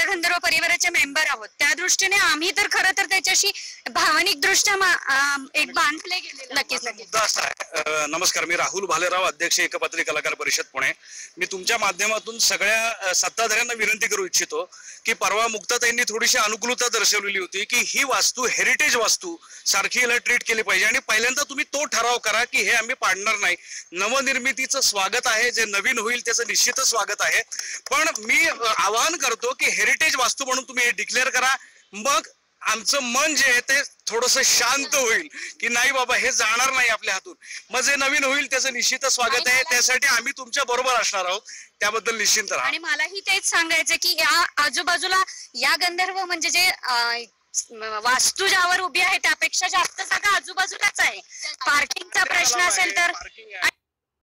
गंधर्व परिवाराचे मेंबर आहोत, त्या दृष्टीने आम्ही तर खरं तर त्याच्याशी भावनिक दृष्ट्या एक बांधले गेले. नक्कीच मुद्दा असा आहे. नमस्कार, मी राहुल भालेराव, अध्यक्ष एकपात्री कलाकार परिषद पुणे. मी तुमच्या माध्यमातून सगळ्या सत्ताधाऱ्यांना विनंती करू इच्छितो की परवा मुक्ताताईंनी थोडीशी अनुकूलता दर्शवलेली होती की ही वास्तू हेरिटेज वास्तू सारखी याला ट्रीट केली पाहिजे, आणि पहिल्यांदा तुम्ही तो ठराव करा की हे आम्ही पाडणार नाही. नवनिर्मितीचं स्वागत आहे, जे नवीन होईल त्याचं निश्चितच स्वागत आहे, पण मी आवाहन करतो की हेरिटेज वास्तू म्हणून तुम्ही हे डिक्लेअर करा. मग आमचं मन जे आहे ते थोडंसं शांत होईल की नाही बाबा हे जाणार नाही आपल्या हातून. मग जे नवीन होईल त्याचं निश्चितच स्वागत आहे, त्यासाठी आम्ही तुमच्या बरोबर असणार आहोत, त्याबद्दल निश्चिंत राहा. आणि मलाही तेच सांगायचं की या आजूबाजूला या गंधर्व म्हणजे जे वास्तू ज्यावर उभी आहे त्यापेक्षा जास्त जागा आजूबाजूलाच आहे. पार्किंगचा प्रश्न असेल तर